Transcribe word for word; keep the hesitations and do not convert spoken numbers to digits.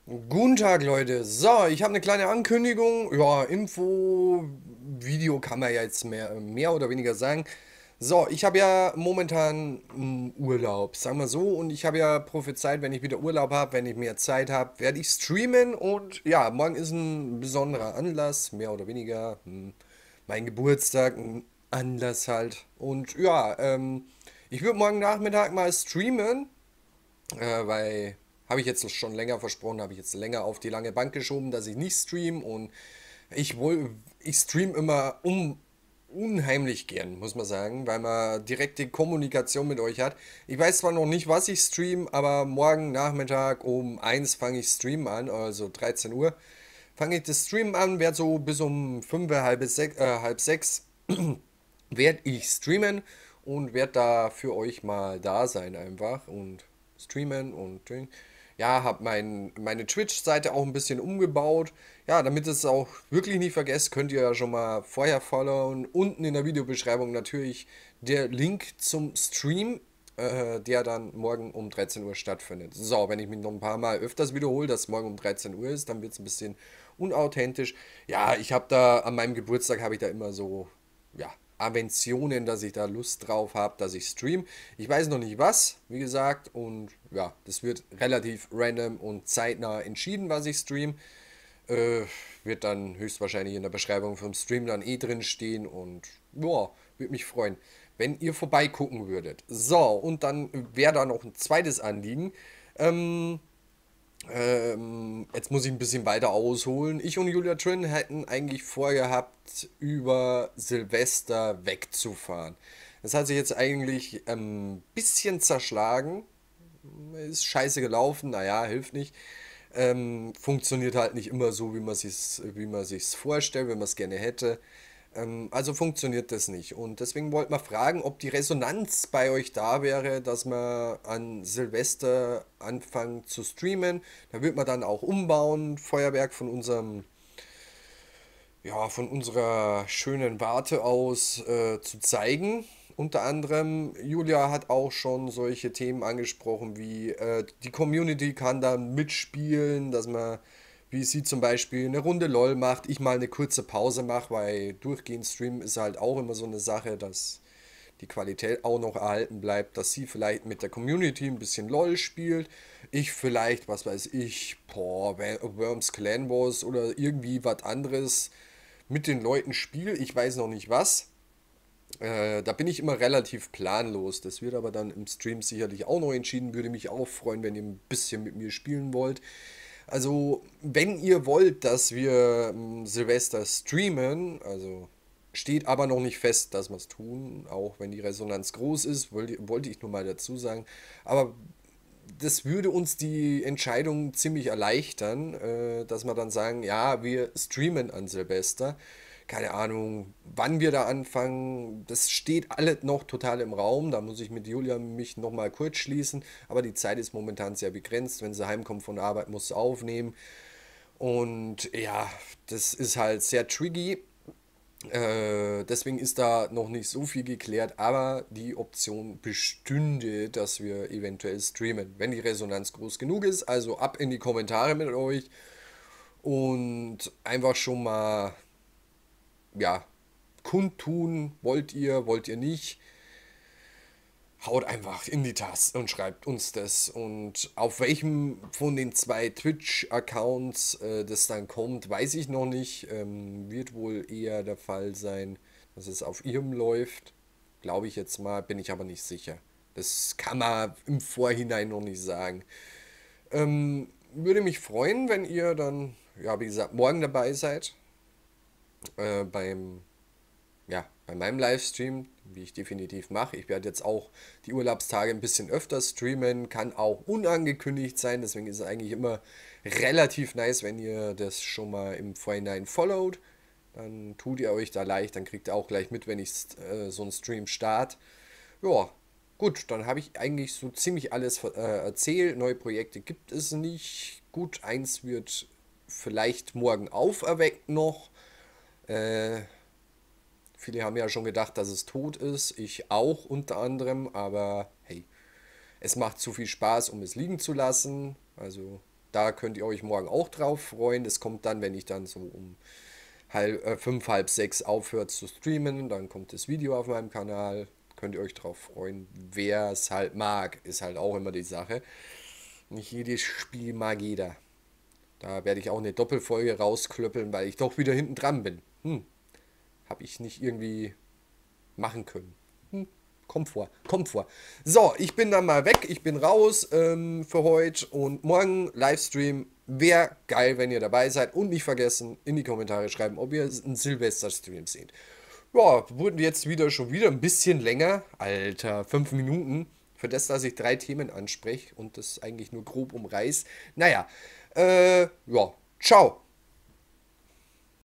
Guten Tag, Leute. So, ich habe eine kleine Ankündigung. Ja, Info, Video kann man ja jetzt mehr, mehr oder weniger sagen. So, ich habe ja momentan mm, Urlaub, sagen wir so. Und ich habe ja prophezeit, wenn ich wieder Urlaub habe, wenn ich mehr Zeit habe, werde ich streamen. Und ja, morgen ist ein besonderer Anlass, mehr oder weniger. Hm, mein Geburtstag, ein Anlass halt. Und ja, ähm, ich würde morgen Nachmittag mal streamen. Äh, weil habe ich jetzt schon länger versprochen, habe ich jetzt länger auf die lange Bank geschoben, dass ich nicht stream und ich wohl, ich stream immer um unheimlich gern, muss man sagen, weil man direkte Kommunikation mit euch hat. Ich weiß zwar noch nicht, was ich stream, aber morgen Nachmittag um eins fange ich Stream an, also dreizehn Uhr. Fange ich das Stream an, werde so bis um fünf, halb sechs, äh, halb sechs werde ich streamen und werde da für euch mal da sein einfach und streamen und ja, habe mein, meine Twitch-Seite auch ein bisschen umgebaut. Ja, damit ihr es auch wirklich nicht vergesst, könnt ihr ja schon mal vorher followen. Unten in der Videobeschreibung natürlich der Link zum Stream, äh, der dann morgen um dreizehn Uhr stattfindet. So, wenn ich mich noch ein paar Mal öfters wiederhole, dass morgen um dreizehn Uhr ist, dann wird es ein bisschen unauthentisch. Ja, ich habe da, an meinem Geburtstag habe ich da immer so, ja, Aventionen, dass ich da Lust drauf habe, dass ich stream. Ich weiß noch nicht was, wie gesagt, und ja, das wird relativ random und zeitnah entschieden, was ich stream. Äh, Wird dann höchstwahrscheinlich in der Beschreibung vom Stream dann eh drin stehen und ja, würde mich freuen, wenn ihr vorbeigucken würdet. So, und dann wäre da noch ein zweites Anliegen. Ähm, ähm, jetzt muss ich ein bisschen weiter ausholen. Ich und Julia Trin hätten eigentlich vorgehabt, über Silvester wegzufahren. Das hat sich jetzt eigentlich ein bisschen zerschlagen. Ist scheiße gelaufen, naja, hilft nicht. Ähm, funktioniert halt nicht immer so, wie man sich's, wie man sich's vorstellt, wenn man es gerne hätte. Ähm, also funktioniert das nicht. Und deswegen wollte man fragen, ob die Resonanz bei euch da wäre, dass man an Silvester anfangen zu streamen. Da wird man dann auch umbauen, Feuerwerk von unserem, ja, von unserer schönen Warte aus äh, zu zeigen. Unter anderem, Julia hat auch schon solche Themen angesprochen, wie äh, die Community kann dann mitspielen, dass man, wie sie zum Beispiel eine Runde LOL macht, ich mal eine kurze Pause mache, weil durchgehend streamen ist halt auch immer so eine Sache, dass die Qualität auch noch erhalten bleibt, dass sie vielleicht mit der Community ein bisschen LOL spielt, ich vielleicht, was weiß ich, boah, Worms Clan Wars oder irgendwie was anderes mit den Leuten spiele, ich weiß noch nicht was. Äh, da bin ich immer relativ planlos. Das wird aber dann im Stream sicherlich auch noch entschieden. Würde mich auch freuen, wenn ihr ein bisschen mit mir spielen wollt. Also, wenn ihr wollt, dass wir ähm, Silvester streamen, also steht aber noch nicht fest, dass wir es tun, auch wenn die Resonanz groß ist, wollte, wollte ich nur mal dazu sagen. Aber das würde uns die Entscheidung ziemlich erleichtern, äh, dass wir dann sagen, ja, wir streamen an Silvester. Keine Ahnung, wann wir da anfangen, das steht alles noch total im Raum. Da muss ich mit Julia mich nochmal kurz schließen. Aber die Zeit ist momentan sehr begrenzt. Wenn sie heimkommt von der Arbeit, muss sie aufnehmen. Und ja, das ist halt sehr tricky. Äh, deswegen ist da noch nicht so viel geklärt, aber die Option bestünde, dass wir eventuell streamen, wenn die Resonanz groß genug ist. Also ab in die Kommentare mit euch und einfach schon mal, ja, kundtun, wollt ihr, wollt ihr nicht. Haut einfach in die Taste und schreibt uns das. Und auf welchem von den zwei Twitch-Accounts äh, das dann kommt, weiß ich noch nicht. Ähm, wird wohl eher der Fall sein, dass es auf ihrem läuft. Glaube ich jetzt mal, bin ich aber nicht sicher. Das kann man im Vorhinein noch nicht sagen. Ähm, Würde mich freuen, wenn ihr dann, ja, wie gesagt, morgen dabei seid. Äh, beim ja, bei meinem Livestream, wie ich definitiv mache. Ich werde jetzt auch die Urlaubstage ein bisschen öfter streamen, kann auch unangekündigt sein, deswegen ist es eigentlich immer relativ nice, wenn ihr das schon mal im Vorhinein followt. Dann tut ihr euch da leicht, dann kriegt ihr auch gleich mit, wenn ich äh, so einen Stream starte. Ja, gut, dann habe ich eigentlich so ziemlich alles äh, erzählt. Neue Projekte gibt es nicht. Gut, eins wird vielleicht morgen auferweckt noch. Äh, Viele haben ja schon gedacht, dass es tot ist. Ich auch unter anderem. Aber hey, es macht zu viel Spaß, um es liegen zu lassen. Also Da könnt ihr euch morgen auch drauf freuen. Das kommt dann, wenn ich dann so um halb, äh, fünf, halb sechs aufhört zu streamen. Dann kommt das Video auf meinem Kanal. Könnt ihr euch drauf freuen. Wer es halt mag, ist halt auch immer die Sache. Nicht jedes Spiel mag jeder. Da werde ich auch eine Doppelfolge rausklöppeln, weil ich doch wieder hinten dran bin. Hm, habe ich nicht irgendwie machen können. Hm, kommt vor, kommt vor. So, ich bin dann mal weg, ich bin raus ähm, für heute und morgen Livestream. Wäre geil, wenn ihr dabei seid und nicht vergessen, in die Kommentare schreiben, ob ihr einen Silvester-Stream seht. Ja, wurden jetzt wieder schon wieder ein bisschen länger. Alter, fünf Minuten. Für das, dass ich drei Themen anspreche und das eigentlich nur grob umreiß. Naja, äh, ja, ciao.